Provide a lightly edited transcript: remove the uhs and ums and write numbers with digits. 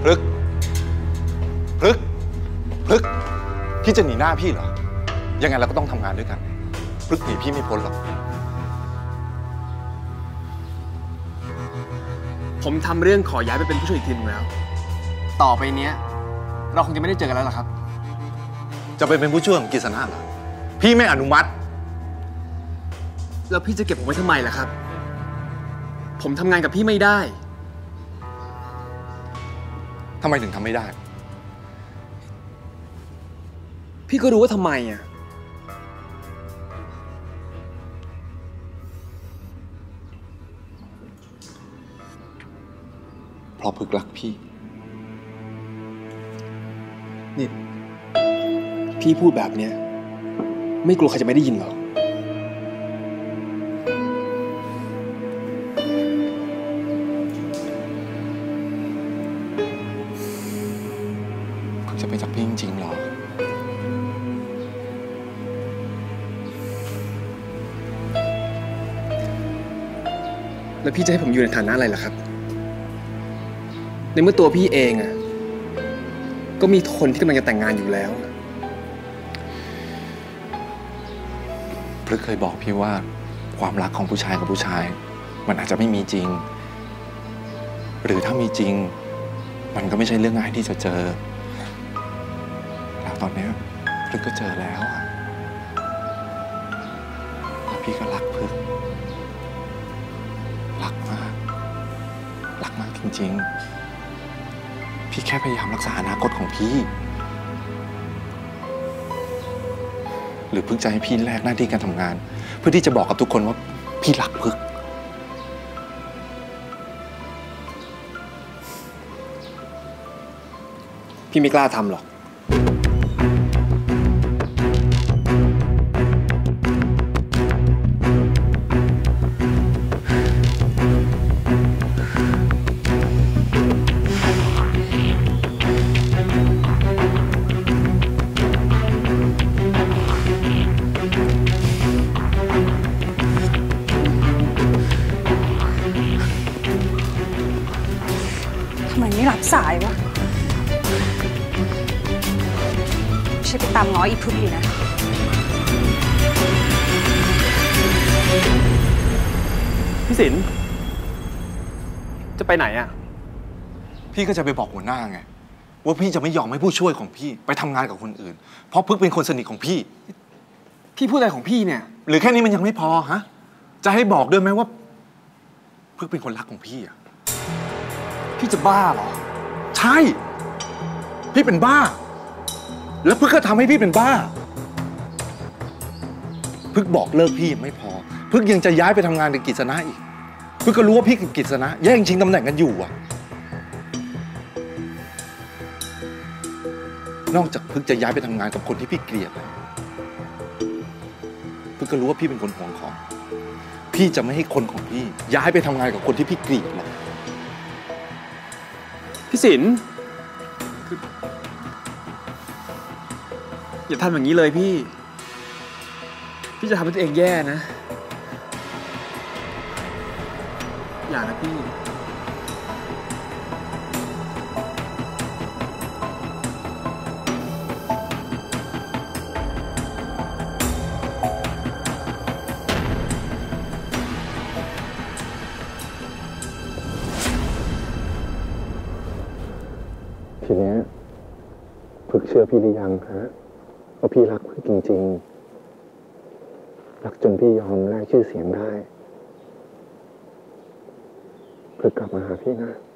พฤกษ์พี่จะหนีหน้าพี่เหรอยังไงเราก็ต้องทำงานด้วยกันพฤกษ์หนีพี่ไม่พ้นหรอกผมทำเรื่องขอย้ายไปเป็นผู้ช่วยอีกทีนึงแล้วต่อไปเนี้ยเราคงจะไม่ได้เจอกันแล้วหรอครับจะไปเป็นผู้ช่วยของกฤษณะเหรอพี่ไม่อนุมัติแล้วพี่จะเก็บผมไว้ทำไมล่ะครับผมทำงานกับพี่ไม่ได้ทำไมถึงทำไม่ได้พี่ก็รู้ว่าทำไมอ่ะเพราะพฤกษ์รักพี่นี่พี่พูดแบบเนี้ยไม่กลัวใครจะไม่ได้ยินหรอพฤกษ์จะไปจากพี่จริงๆหรอแล้วพี่จะให้ผมอยู่ในฐานะอะไรล่ะครับในเมื่อตัวพี่เองอ่ะก็มีคนที่กำลังจะแต่งงานอยู่แล้วพฤกษ์เคยบอกพี่ว่าความรักของผู้ชายกับผู้ชายมันอาจจะไม่มีจริงหรือถ้ามีจริงมันก็ไม่ใช่เรื่องง่ายที่จะเจอแล้วตอนนี้พฤกษ์ก็เจอแล้วแล้วพี่ก็รักพฤกษ์รักมากจริงๆพี่แค่พยายามรักษาอนาคตของพี่หรือพฤกษ์จะให้พี่แลกหน้าที่การทำงานเพื่อที่จะบอกกับทุกคนว่าพี่รักพฤกษ์พี่ไม่กล้าทำหรอกทำไมไม่รับสายวะใช่ไปตามง้ออีพึกดีนะพี่ศิลป์จะไปไหนอ่ะพี่ก็จะไปบอกหัวหน้าไงว่าพี่จะไม่ยอมให้ผู้ช่วยของพี่ไปทำงานกับคนอื่นเพราะพฤกษ์เป็นคนสนิทของพี่พูดอะไรของพี่เนี่ยหรือแค่นี้มันยังไม่พอฮะจะให้บอกด้วยไหมว่าพฤกษ์เป็นคนรักของพี่อ่ะพี่จะบ้าเหรอใช่พี่เป็นบ้าแล้วพฤกษ์ก็ทำให้พี่เป็นบ้าพฤกษ์บอกเลิกพี่ยังไม่พอพฤกษ์ยังจะย้ายไปทำงานกับกฤษณะอีกพฤกษ์ก็รู้ว่าพี่กับกฤษณะแย่งชิงตำแหน่งกันอยู่อ่ะนอกจากพฤกษ์จะย้ายไปทำงานกับคนที่พี่เกลียดพฤกษ์ก็รู้ว่าพี่เป็นคนห่วงของพี่จะไม่ให้คนของพี่ย้ายไปทำงานกับคนที่พี่เกลียดหรอกพี่ศิลป์อย่าทำอย่างนี้เลยพี่จะทำให้ตัวเองแย่นะอย่านะพี่ทีนี้พฤกษ์เชื่อพี่หรือยังฮะว่าพี่รักพฤกษ์จริงๆรักจนพี่ยอมแลกชื่อเสียงได้พฤกษ์กลับมาหาพี่นะ